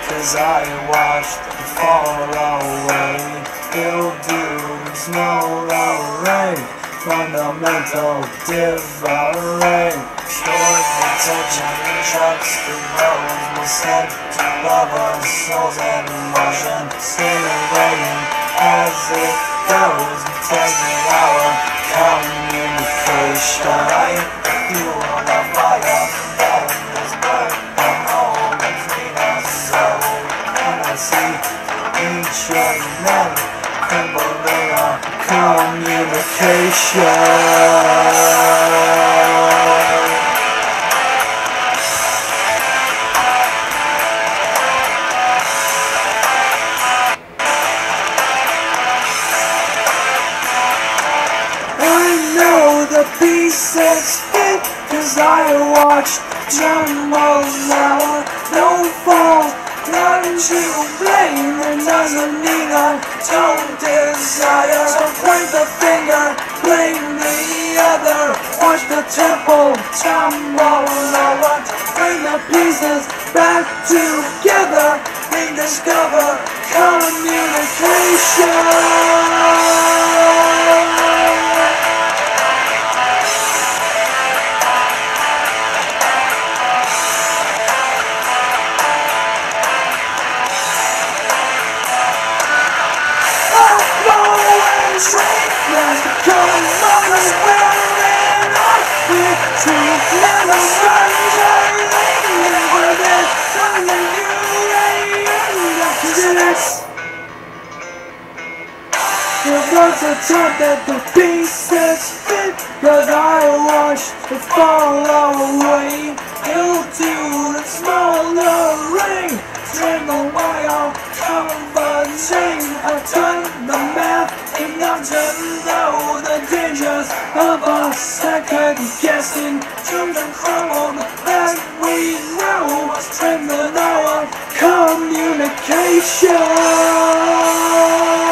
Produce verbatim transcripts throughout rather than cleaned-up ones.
'cause I watched it fall away. Ill dudes know the rain, fundamental differing. Stored detention trucks, the roads will send to lovers, souls and emotion. Simulating as it goes, taking our communication. I fuel the fire that is burning hole between us so. And I see each of them crumbling our communication. The pieces fit, 'cause I watched jumble now. No fault, none to blame. There doesn't need a don't desire. So point the finger, blame the other. Watch the temple tumble over. Bring the pieces back together. Rediscover communication. There's a time that the pieces fit, 'cause I watched it fall away. Ill to the smaller ring, turn the wire, converting. I turn the math enough to know the dangers of a second guessing. Turn the crowd that we know, strengthen our communication.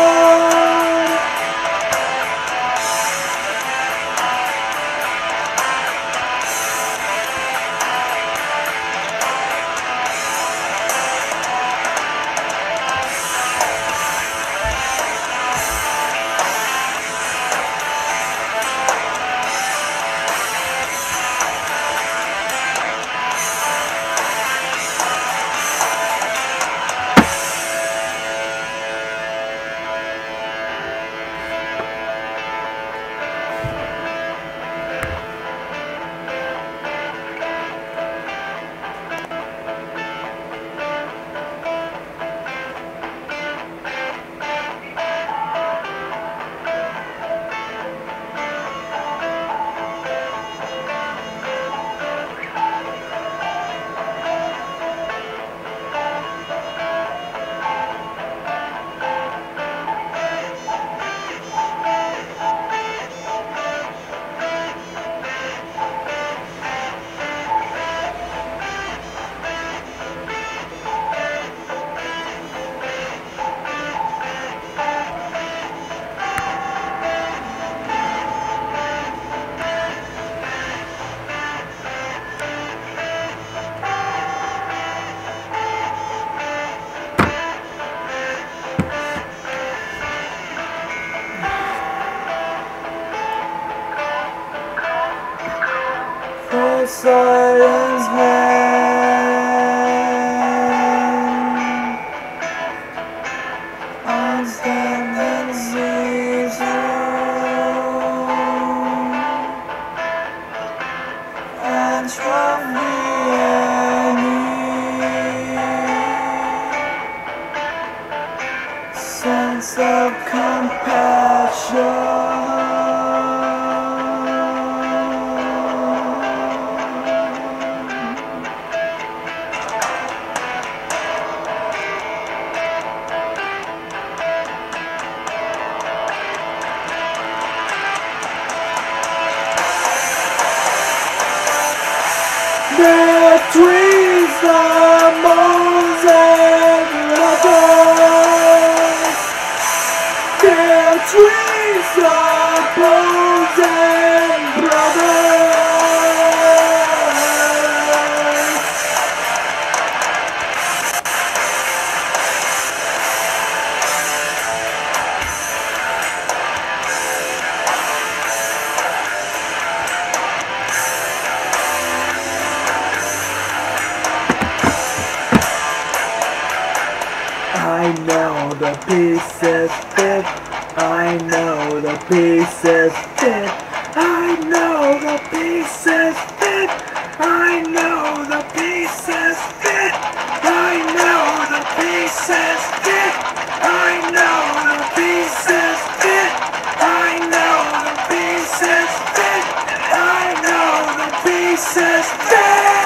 Silence man, I stand and see you and trust me any sense of compassion. The trees are Moses brothers. The trees are Moses brothers. I know the pieces fit. I know the pieces fit. I know the pieces fit. I know the pieces fit. I know the pieces fit. I know the pieces fit. I know the pieces fit. I know the pieces fit.